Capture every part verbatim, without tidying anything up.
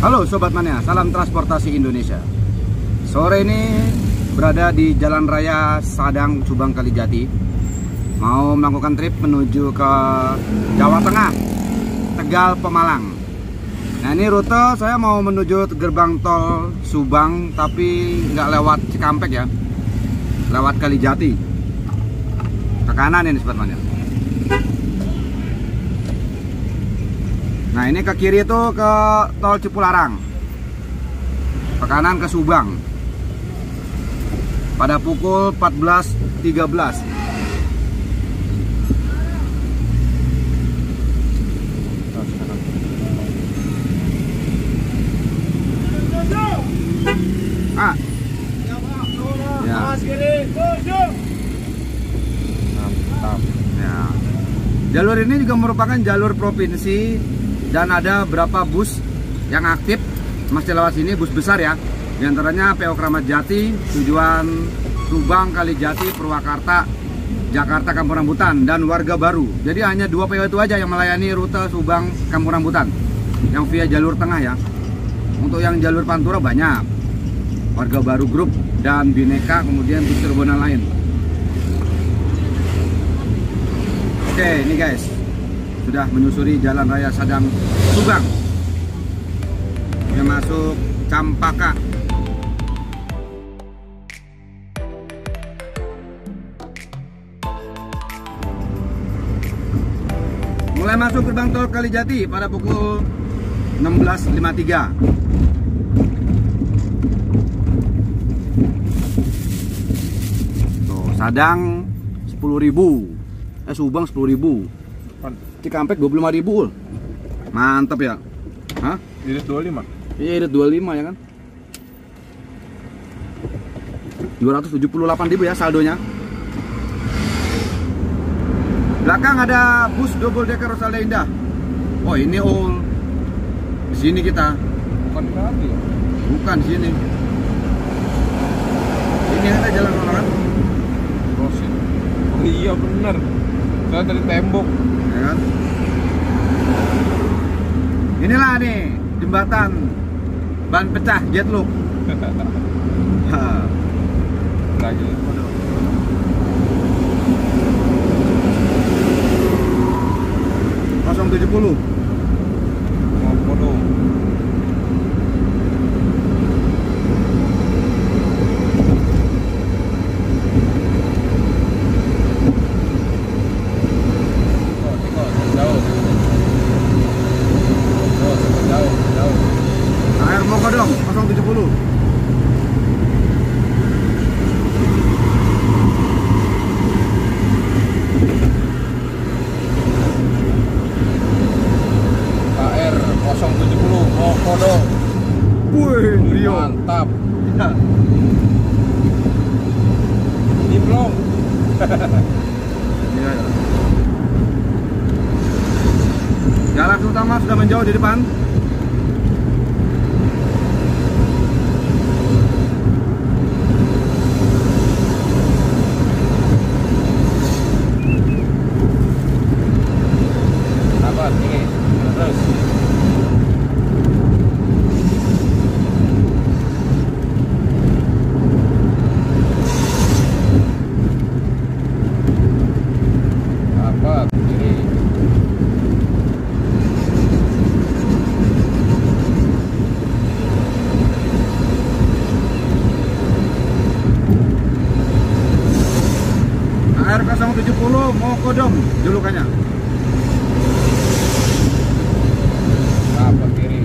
Halo Sobat Mania, salam transportasi Indonesia. Sore ini berada di Jalan Raya Sadang, Subang, Kalijati. Mau melakukan trip menuju ke Jawa Tengah, Tegal, Pemalang. Nah ini rute saya mau menuju gerbang tol Subang, tapi nggak lewat Cikampek ya, lewat Kalijati. Ke kanan ini Sobat Mania. Nah ini ke kiri itu ke tol Cipularang, ke kanan ke Subang pada pukul empat belas tiga belas. Ah. Ya. Mantap. Ya. Jalur ini juga merupakan jalur provinsi dan ada berapa bus yang aktif masih lewat sini, bus besar ya. Di antaranya P O Kramat Jati tujuan Subang, Kalijati, Purwakarta, Jakarta, Kampung Rambutan, dan Warga Baru. Jadi hanya dua P O itu aja yang melayani rute Subang, Kampung Rambutan yang via jalur tengah ya. Untuk yang jalur Pantura banyak, Warga Baru Grup dan Bineka, kemudian bus Cirebon lain. Oke, ini guys, sudah menyusuri Jalan Raya Sadang Subang yang masuk Campaka. Mulai masuk gerbang tol Kalijati pada pukul enam belas lima puluh tiga. Tuh, Sadang sepuluh ribu, eh Subang sepuluh ribu. Cikampek dua puluh lima ribu. Mantap ya. Hah? Irit dua puluh lima. Iya, irit dua puluh lima ya kan. dua ratus tujuh puluh delapan ribu ya saldonya. Belakang ada bus double decker Rosalia Indah. Oh, ini all. Di sini kita. Bukan kali ya? Bukan di sini. Ini ada jalan orang. Rosin. Oh iya bener. Saya dari tembok. Ya kan? Inilah nih jembatan ban pecah jet loop. Lagi. nol tujuh nol. Mau foto. Mokodong nol tujuh nol. K R nol tujuh nol Mokodong. Wih, Rio. Mantap. Ya. Diplom. Ya, ya. Jalan utama sudah menjauh di depan. Ini terus apa ini R nol tujuh nol Mokodong julukannya. apa kiri.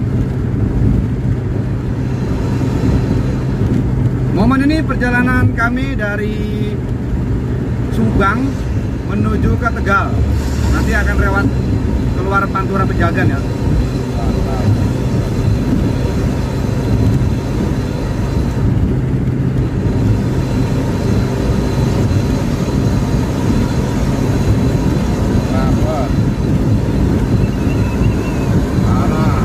Momen ini perjalanan kami dari Subang menuju ke Tegal. Nanti akan lewat keluar Pantura Pejagan ya. Mantap. Rapat. Arah.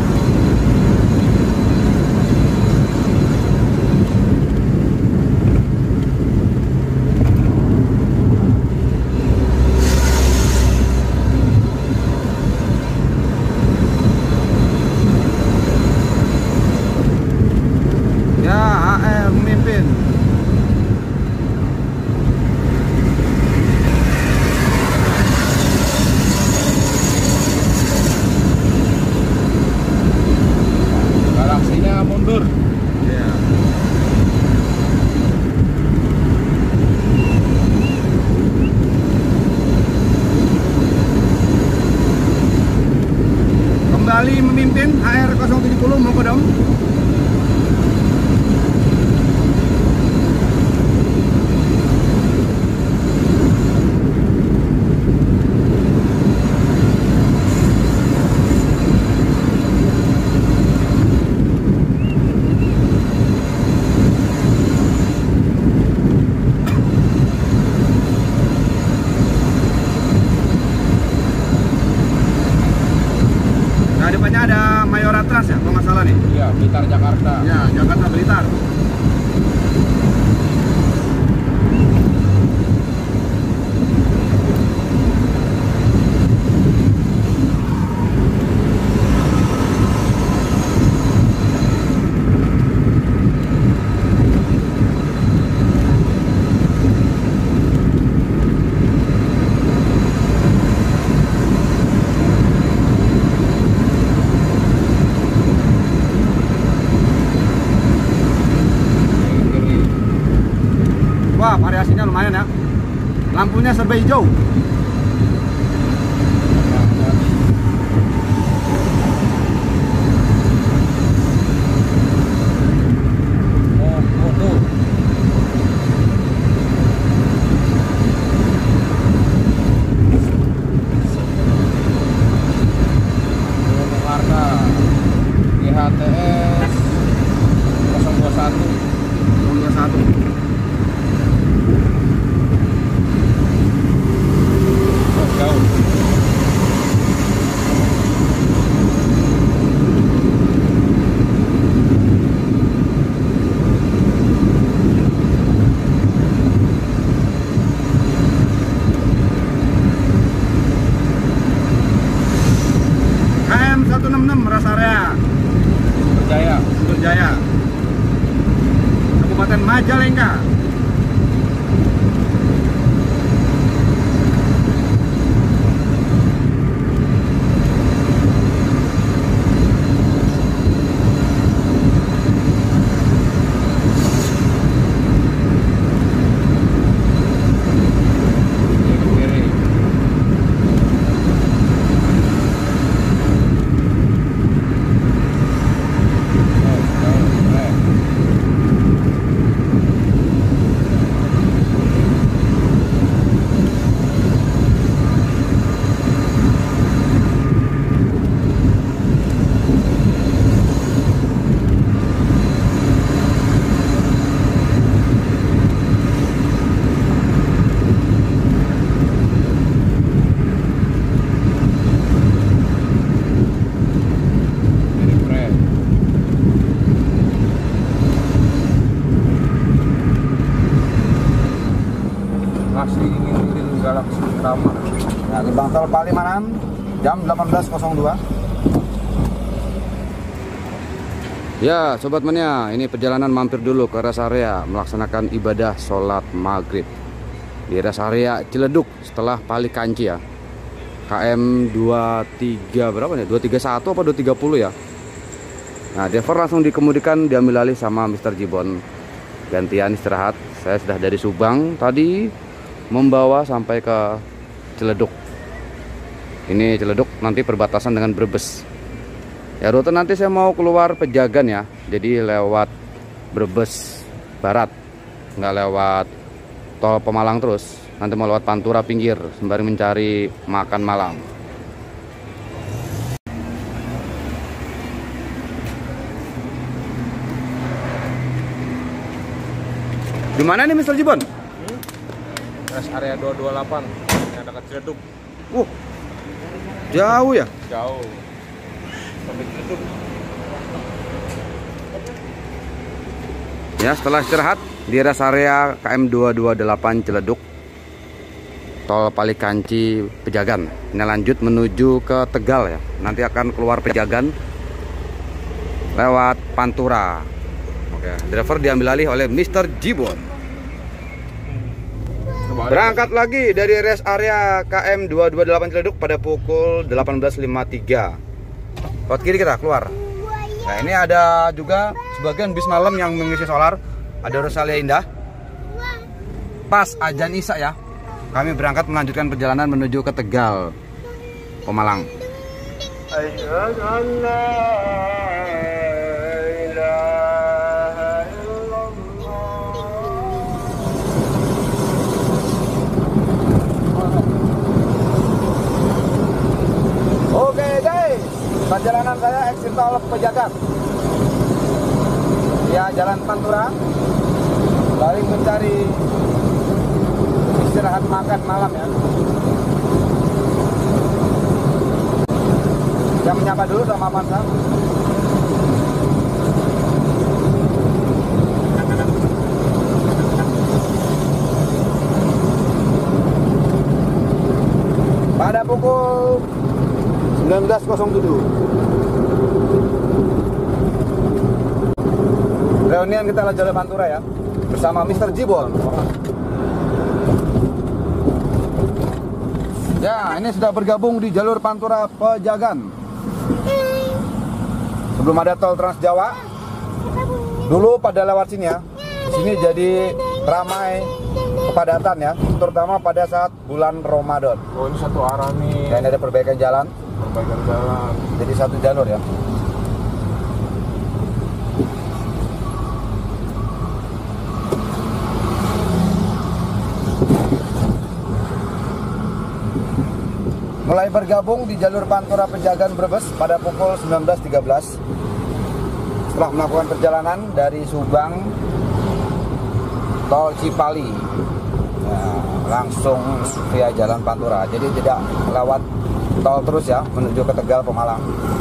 pemimpin H R nol tujuh nol mau kodam. Depannya ada Mayora Trans ya, kalau nggak salah nih. Iya, Blitar Jakarta. Ya, Jakarta Blitar. Wah, variasinya lumayan ya. Lampunya serba hijau. Oh, oh tuh. Jakarta G H T S nol dua satu. nol dua satu. Jauh. K M seratus enam puluh enam Res Area Berjaya. Berjaya, Kabupaten Majalengka. Masih ingin Galaxy Utama. Nah, gerbang tol Palimanan jam delapan belas nol dua. Ya, Sobat Mania, ini perjalanan mampir dulu ke rest area melaksanakan ibadah sholat maghrib di rest area Ciledug setelah Palikanci ya. K M dua tiga berapa nih? dua tiga satu apa dua tiga nol ya? Nah, driver langsung dikemudikan, diambil alih sama Mister Jibon. Gantian istirahat. Saya sudah dari Subang tadi membawa sampai ke Ciledug. Ini Ciledug nanti perbatasan dengan Brebes. Ya, rute nanti saya mau keluar Pejagan ya. Jadi lewat Brebes Barat, nggak lewat tol Pemalang terus. Nanti mau lewat Pantura pinggir sembari mencari makan malam. Di mana nih Mister Jibon? Hmm? Rest area dua dua delapan yang dekat Ciledug. Uh, jauh ya? Jauh. Sampai Ciledug. Ya, setelah istirahat di rest area K M dua dua delapan Ciledug, tol Palikanci Pejagan. Ini lanjut menuju ke Tegal ya. Nanti akan keluar Pejagan lewat Pantura. Oke, driver diambil alih oleh Mister Jibon. Berangkat lagi dari rest area K M dua dua delapan Ciledug pada pukul delapan belas lima puluh tiga. Lewat kiri kita keluar. Nah, ini ada juga sebagian bis malam yang mengisi solar. Ada Rosalia Indah. Pas azan Isya ya. Kami berangkat melanjutkan perjalanan menuju ke Tegal, Pemalang. أشهد أن لا إله إلا الله. Oke guys, perjalanan saya exit tol Pejagan. Ya, Jalan Pantura. Balik mencari istirahat makan malam ya. Yang menyapa dulu sama Pansa. Pada pukul sembilan belas nol tujuh reunian kita lewat Jalan Pantura ya, bersama mister Jibon. Ya, ini sudah bergabung di jalur Pantura Pejagan. Sebelum ada tol Trans Jawa, dulu pada lewat sini ya. Sini jadi ramai kepadatan ya, terutama pada saat bulan Ramadan. Oh, ini satu arah nih. Dan ada perbaikan jalan. Perbaikan jalan. Jadi satu jalur ya. Mulai bergabung di jalur Pantura Pejagan Brebes pada pukul sembilan belas tiga belas setelah melakukan perjalanan dari Subang tol Cipali ya, langsung via Jalan Pantura, jadi tidak lewat tol terus ya menuju ke Tegal Pemalang.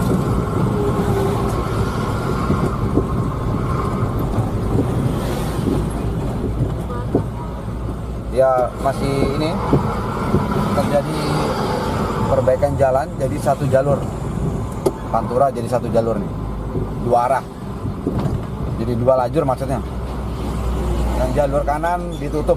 Ya masih ini terjadi perbaikan jalan, jadi satu jalur Pantura, jadi satu jalur nih, dua arah, jadi dua lajur maksudnya. Yang jalur kanan ditutup.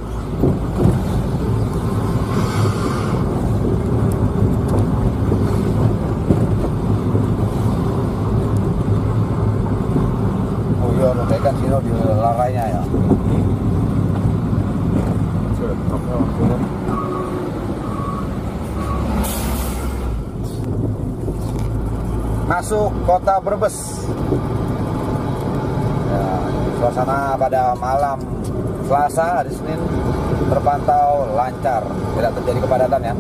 Oh iya, perbaikan sini di larainya ya. Masuk kota Brebes ya, suasana pada malam Selasa hari Senin terpantau lancar, tidak terjadi kepadatan ya.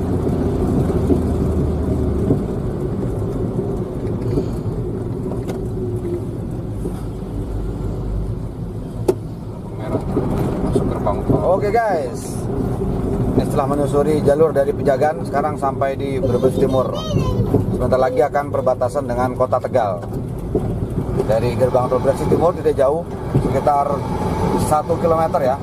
Merah masuk gerbang tol. Oke guys, ini setelah menyusuri jalur dari Pejagan, sekarang sampai di Brebes Timur. Sebentar lagi akan perbatasan dengan kota Tegal. Dari gerbang tol Brebes Timur tidak jauh, sekitar satu kilometer ya.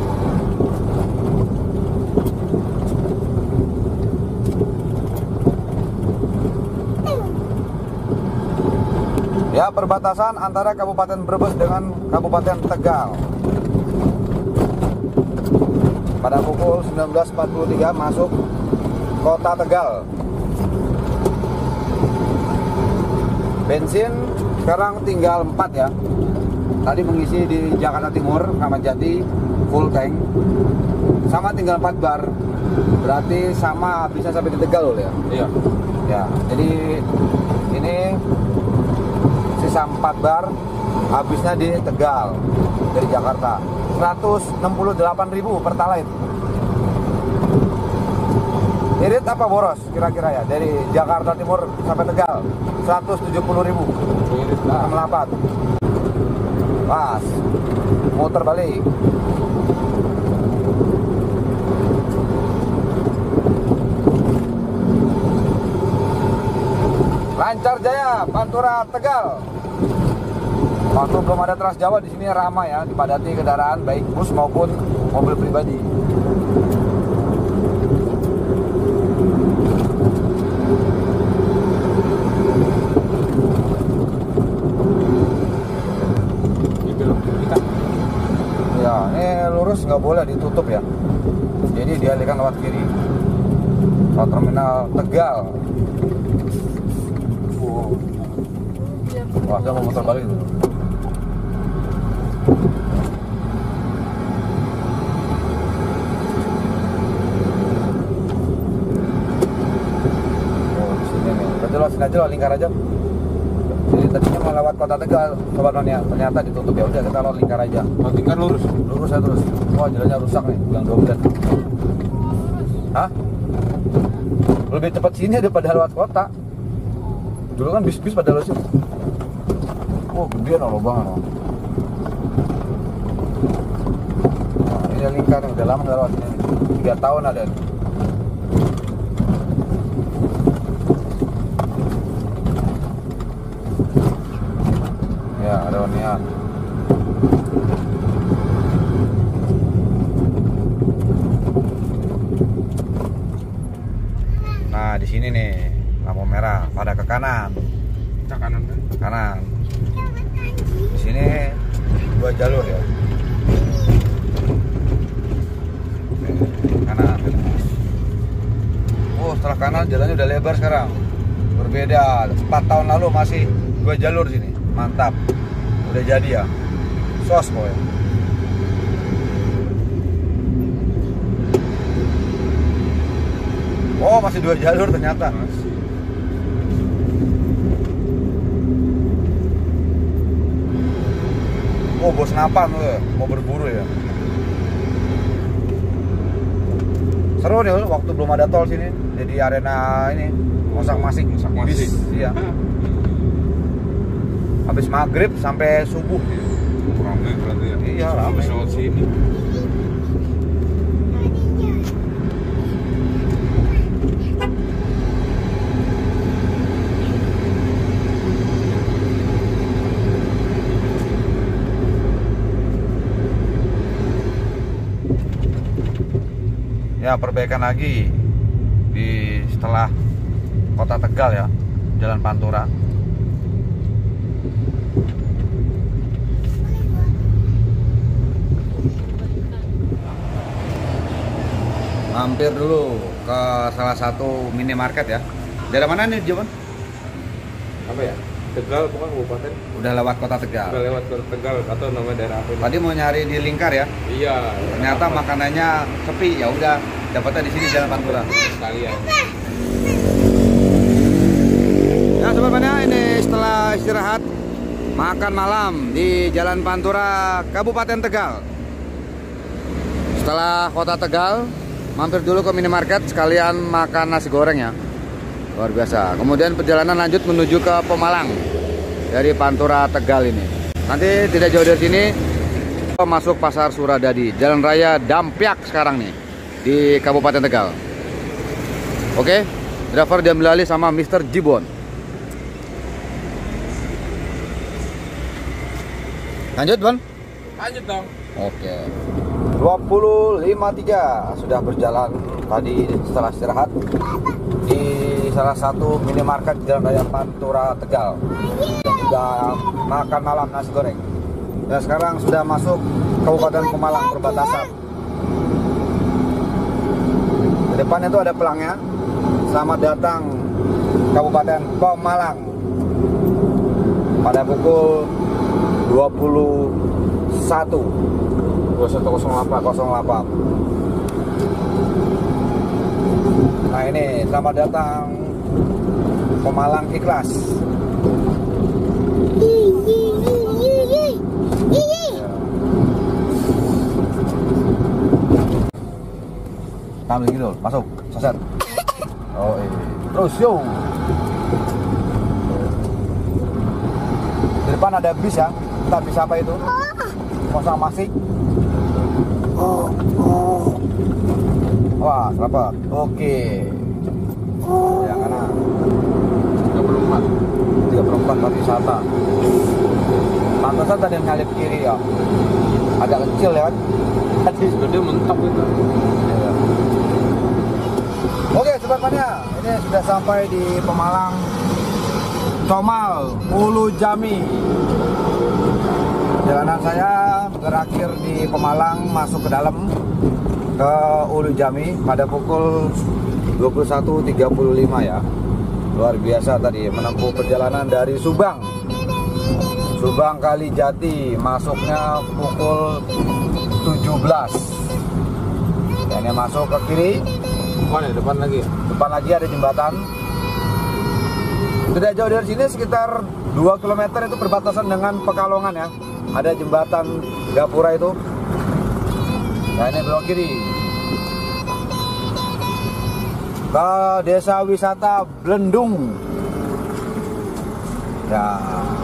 Ya, perbatasan antara Kabupaten Brebes dengan Kabupaten Tegal. Pada pukul sembilan belas empat puluh tiga masuk kota Tegal. Bensin sekarang tinggal empat ya. Tadi mengisi di Jakarta Timur, Kramat Jati, full tank. Sama tinggal empat bar. Berarti sama bisa sampai di Tegal loh ya. Iya. Ya, jadi ini sisa empat bar, habisnya di Tegal dari Jakarta. seratus enam puluh delapan ribu Pertalite. Irit apa boros kira-kira ya dari Jakarta Timur sampai Tegal? seratus tujuh puluh ribu. Irit lah. enam puluh delapan. Pas. Muter balik. Lancar jaya Pantura Tegal. Waktu belum ada Trans Jawa di sini ramai ya, dipadati kendaraan baik bus maupun mobil pribadi. Ya, ini lurus nggak boleh ditutup ya. Jadi dialihkan lewat kiri. Ke terminal Tegal. Wah, saya mau muter balik dulu. Oh, di sini nih. Berarti lo sini aja loh, lingkar aja. Jadi tadinya mau lewat kota Tegal, Sobat Mania, ternyata ditutup. Ya udah kita lewat lingkar aja. Oh, lingkar lurus. Lurus aja terus. Wah, jalannya rusak nih, bilang dua menit. Hah? Lebih cepat sini daripada lewat kota. Dulu kan bis-bis pada lewat sini. Oh, gedean loh bang. Nah, ini lingkar, udah lama nggak lewat sini. Tiga tahun ada. Ya, ada Onian. Nah, di sini nih lampu merah pada ke kanan. Ke kanan kan? Kanan. Di sini dua jalur ya. Kanan. Oh, setelah kanan jalannya udah lebar sekarang. Berbeda. empat tahun lalu masih dua jalur sini. Mantap. Udah jadi ya. Sos pokoknya. Oh, masih dua jalur ternyata. Masih. Oh, bos napan tuh ya. Mau berburu ya. Seru nih waktu belum ada tol sini. Jadi arena ini mosak-masik, Mosak-masik. bis, iya. Habis maghrib sampai subuh. Ramai berarti ya. Iya, ramai. Lewat sini. Ya, perbaikan lagi di setelah kota Tegal ya, Jalan Pantura. Mampir dulu ke salah satu minimarket ya. Dari mana nih, Jaman? Apa ya? Tegal bukan kabupaten. Udah lewat kota Tegal. Udah lewat ke Tegal atau nama daerah apa ini? Tadi mau nyari di lingkar ya. Iya. Ternyata makanannya sepi, ya udah dapatnya di sini Jalan Pantura. Sekalian. Ya Sobat Mania, ini setelah istirahat makan malam di Jalan Pantura Kabupaten Tegal. Setelah kota Tegal, mampir dulu ke minimarket sekalian makan nasi goreng ya. Luar biasa. Kemudian perjalanan lanjut menuju ke Pemalang dari Pantura Tegal ini. Nanti tidak jauh dari sini masuk Pasar Suradadi, Jalan Raya Dampyak sekarang nih di Kabupaten Tegal. Oke, driver diambil alih sama Mister Jibon. Lanjut, Bang? Lanjut dong. Oke. dua puluh lima tiga sudah berjalan tadi setelah istirahat di salah satu minimarket Jalan Raya Pantura Tegal. Dan juga makan malam nasi goreng. Dan sekarang sudah masuk Kabupaten Pemalang perbatasan. Di depan itu ada pelangnya. Selamat datang Kabupaten Pemalang. Pada pukul dua puluh satu dua satu nol delapan. Nah ini selamat datang Pemalang Ikhlas. Ambil gitu, masuk, saset. Oh iya. Terus yo. Di depan ada bis ya. Entah bis apa itu. Mosak masik. Oh, oh. Wah, dapat. Oke. Yang kanan. tiga puluh empat. tiga puluh empat tempat wisata. Pantesan tadi yang nyalip kiri ya. Agak kecil ya kan. Tadi gede mentok itu. Iya. Oke, Sobat Mania, ini sudah sampai di Pemalang Comal Ulu Jami. Perjalanan saya berakhir di Pemalang, masuk ke dalam ke Ulu Jami pada pukul dua puluh satu tiga puluh lima ya. Luar biasa tadi menempuh perjalanan dari Subang Subang Kalijati, masuknya pukul tujuh belas. Dan yang masuk ke kiri, Depan ya, depan lagi. depan lagi ada jembatan. Tidak jauh dari sini sekitar dua kilometer itu berbatasan dengan Pekalongan ya. Ada jembatan Gapura itu. Nah ini belok kiri ke desa wisata Blendung. Ya.